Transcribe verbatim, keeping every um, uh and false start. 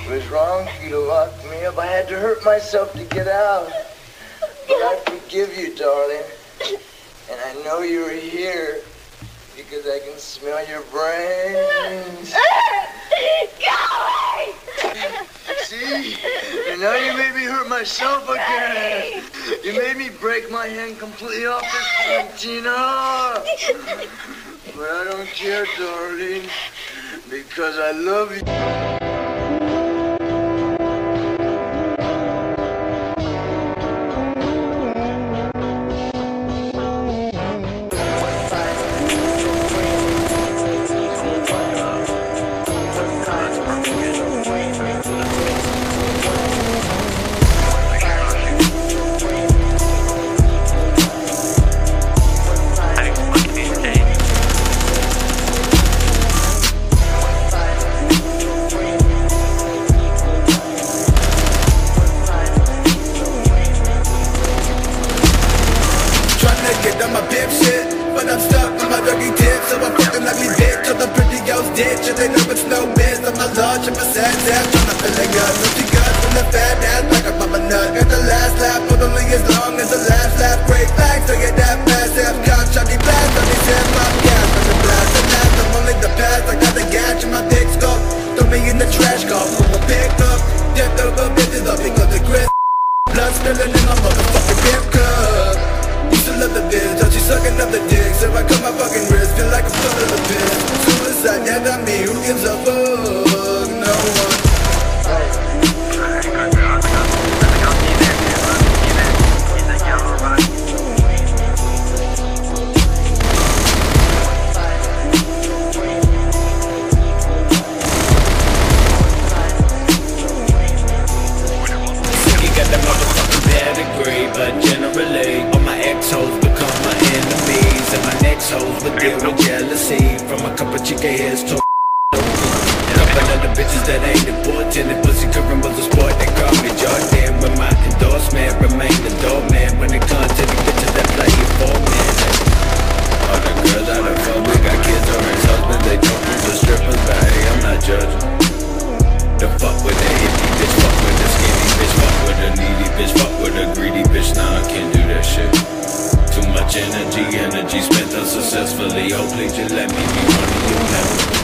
It was wrong for you to lock me up. I had to hurt myself to get out. But I forgive you, darling. And I know you're here because I can smell your brains. Go away! See? And now you made me hurt myself again. You made me break my hand completely off this thing, Tina. But I don't care, darling, because I love you. But I'm stuck on my dirty tips, so I'm fucking ugly bitch. All the pretty girls ditch, and they know it's no biz. I'm a large, I'm a sad ass, tryna fill it up. So she got from the fat ass like a mama nut. Got the last lap, but only as long as the last lap. Great flags, so get that fast ass. Got shotty blast, on these head my gas. From the blast, the last, I'm only the past. I got the gas in my dick skull. Throw me in the trash, call for a pickup. Death over bitches up because the grip. Blood spilling in my motherfucking pimp cup. Used to love the bitch, how she sucking up the dick. So I cut my fucking wrist, feel like a foot of a bitch. Suicide, yeah, not me, who gives a fuck? No one. You got that motherfucking pedigree, but generally hoes become my enemies, and my next hoes would deal with jealousy from a couple chica heads to and a bunch of the bitches that ain't important. And pussy curving was a sport, they call me Jordan. But my endorsement remain the doorman when it comes to the bitches that play it for me. All the girls out of fun, we got kids or ex-husbands, they don't use the strippers, but hey, I'm not judging. The fuck with the hippie bitch, fuck with the skinny bitch, fuck with the needy bitch, fuck with the greedy bitch, nah, I can't do that shit. Too much energy, energy spent unsuccessfully. Oh, please just let me be one of you now.